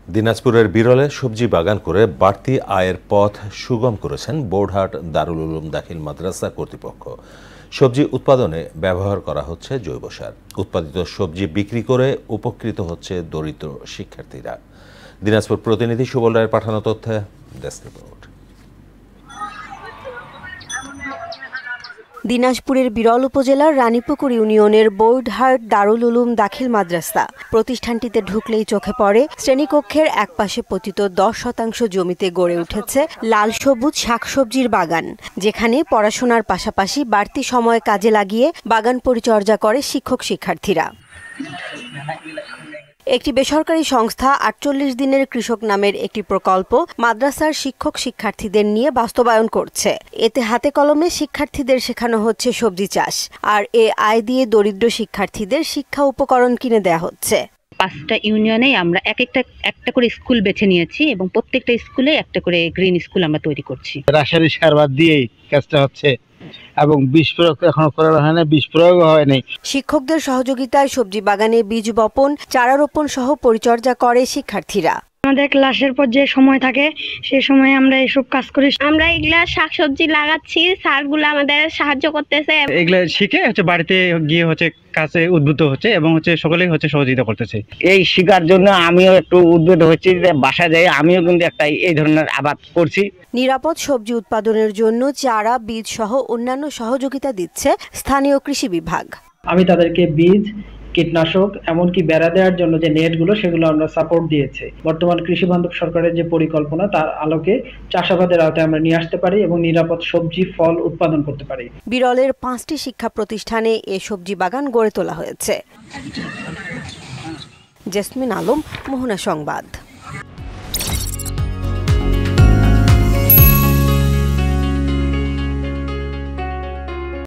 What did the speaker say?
দিনাজপুরের বিরলে সবজি বাগান করে বাড়তি আয়ের পথ সুগম করেছেন বোর্ডহাট দারুল উলুম দাখিল মাদ্রাসা কর্তৃপক্ষ। সবজি উৎপাদনে ব্যবহার করা হচ্ছে জৈব সার। উৎপাদিত সবজি বিক্রি করে উপকৃত হচ্ছে দরিদ্র শিক্ষার্থীরা। দিনাজপুর প্রতিনিধি সুবল রায়ের পাঠানো তথ্যে ডেস্ক রিপোর্ট। দিনাজপুরের বিরল উপজেলার রানীপুকুর ইউনিয়নের বোর্ডহাট দারুল উলুম দাখিল মাদ্রাসা প্রতিষ্ঠানটিতে ঢুকলেই চোখে পড়ে শ্রেণীকক্ষের একপাশে পতিত 10% জমিতে গড়ে উঠেছে লাল সবুজ শাকসবজির বাগান, যেখানে পড়াশোনার পাশাপাশি বাড়তি সময় কাজে লাগিয়ে বাগান পরিচর্যা করে শিক্ষক শিক্ষার্থীরা। একটি বেসরকারি সংস্থা 48 দিনের কৃষক নামের একটি প্রকল্প মাদ্রাসার শিক্ষক শিক্ষার্থীদের নিয়ে বাস্তবায়ন করছে। এতে হাতে কলমে শিক্ষার্থীদের শেখানো হচ্ছে সবজি চাষ, আর এ আয় দিয়ে দরিদ্র শিক্ষার্থীদের শিক্ষা উপকরণ কিনে দেয়া হচ্ছে। 5টা ইউনিয়নে আমরা একটা করে স্কুল বেছে নিয়েছি এবং প্রত্যেকটা স্কুলে একটা করে গ্রিন স্কুল আমরা তৈরি করছি। রাসায়নিক সার বাদ দিয়েই কাজটা হচ্ছে এবং বীজ প্রয়োগ এখনো করা হয় না, বীজ প্রয়োগ হয়নি। শিক্ষকদের সহযোগিতায় সবজি বাগানে বীজ বপন, চারা রোপণ সহ পরিচর্যা করে শিক্ষার্থীরা। আমাদের ক্লাসের পর যে সময় থাকে সেই সময় আমরা এইসব কাজ করি। আমরা এগুলা শাকসবজি লাগাচ্ছি, স্যারগুলো আমাদের সাহায্য করতেছে। এগুলা শিখে বাড়িতে গিয়ে কাজে উদ্বুদ্ধ হচ্ছে এবং সকলেই সহযোগিতা করতেছে। এই শিকার জন্য আমিও একটু উদ্বুদ্ধ হচ্ছি যে বাসা যায় আমিও কিন্তু একটা এই ধরনের আবাদ করছি। নিরাপদ সবজি উৎপাদনের জন্য চারা, বীজ সহ অন্যান্য সহযোগিতা দিচ্ছে স্থানীয় কৃষি বিভাগ। আমি তাদেরকে বীজ, কীটনাশক, এমনকি বেড়া দেওয়ার জন্য যে নেটগুলো সেগুলো আমরা সাপোর্ট দিয়েছি। বর্তমান কৃষি বান্ধব সরকারের যে পরিকল্পনা তার আলোকে চাষাবাদের আওতায় আমরা নিয়ে আসতে পারি এবং নিরাপদ সবজি ফল উৎপাদন করতে পারি। বিরলের 5টি শিক্ষা প্রতিষ্ঠানে এ সবজি বাগান গড়ে তোলা হয়েছে। জেসমিন আলম, মোহনা সংবাদ।